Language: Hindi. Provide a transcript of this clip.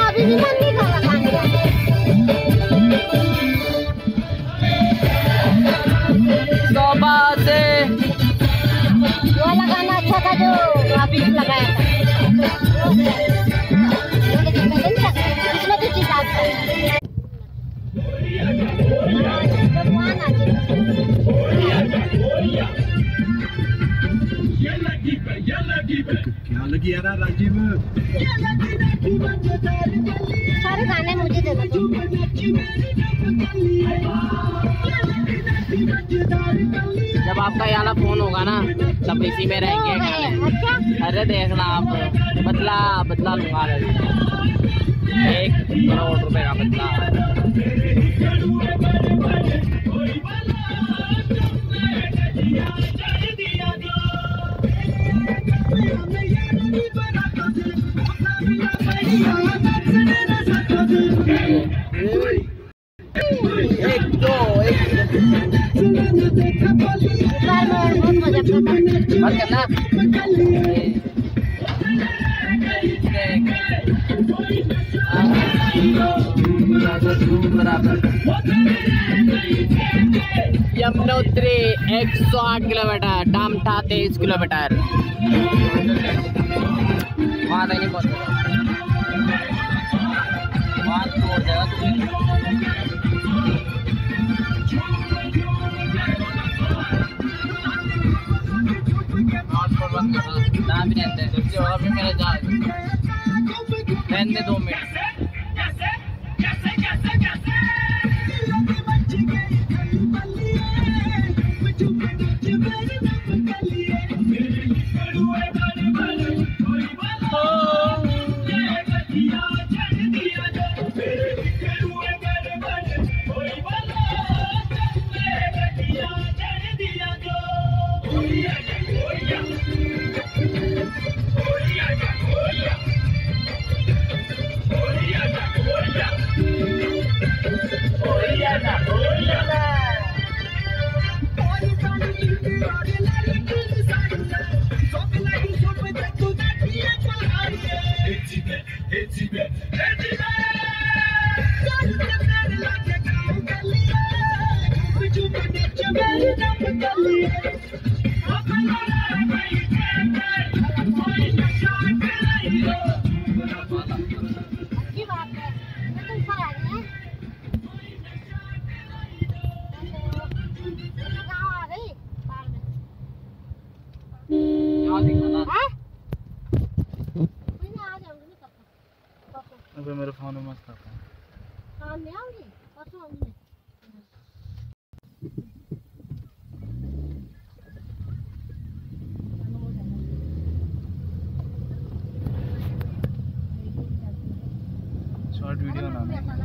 अभी भी मन नहीं कर रहा खाने का। से वो लगाना अच्छा था जो अभी लगाया था, उसमें तो चीज आता है। क्या लगी यार राजीव? सारे गाने मुझे दे दो। जब आपका ये वाला फोन होगा ना तब इसी में रहेंगे गाने। अरे देखना आप, बदला बदला लूंगा 1 करोड़ रुपए का बदला। एक दो मत करना। Yamunotri 108 kilometre, Damtha 23 kilometre. वहाँ तक नहीं पहुँचेगा, वहाँ छोड़ देगा ना भी रहते हैं। अभी मेरा जहाज रहने 2 मिनट। अबे मेरे फोन में मस्त आता है। हाँ ले आओगे परसों आऊंगी। शॉर्ट वीडियो बनाना है।